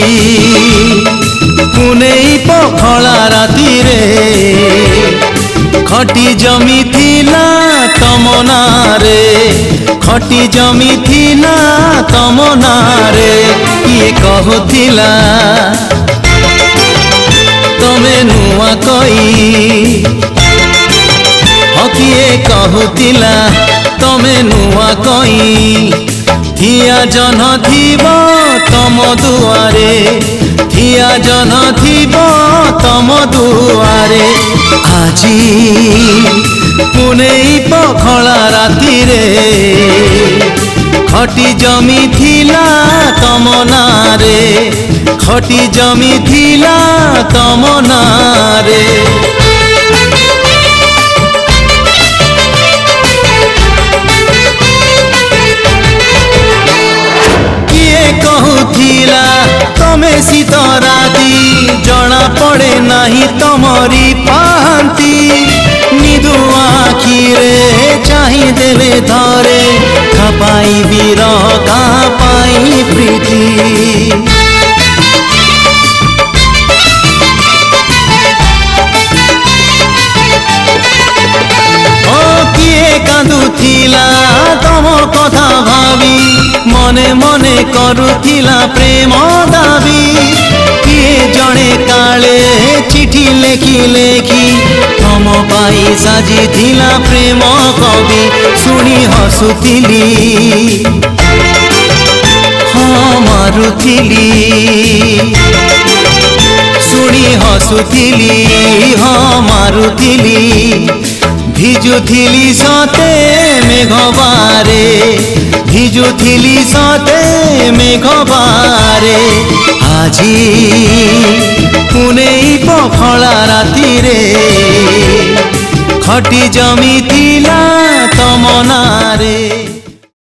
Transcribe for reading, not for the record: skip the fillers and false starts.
पुनेई पखला राती रे खटी जमी थिला तम नारे खटी जमी थिला तम नारे किए कहूथिला तमे नुआ कई किए कहूथिला तमे नुआ कई थिया जन थीब तम दुआरे थिया जन थीब तम दुआरे आजी पुनेई पखला राती रे खटी जमी थिला तम नारे खटी जमी थिला तम नारे कहूथिला तमे शीत राती जना पड़े नहीं तमरी पांती निदु आखिरे चाही देले धरे खापाई वीर खापाई प्रीति कांदुथिला तम कथा भावी मने मने करुथिला प्रेम दाबी किए जड़े काले चिठी लेखी लेखी तम पाई साजी थिला प्रेम कवि शुणी हसुथिली हाँ मारुथिली शुणी हसुथिली हाँ मारुथिली भिजुथिली सते मेघबारे भिजुथिली सते मेघबारे आजी पुनेई पखला राती रे खटी जमी थिला तम नारे।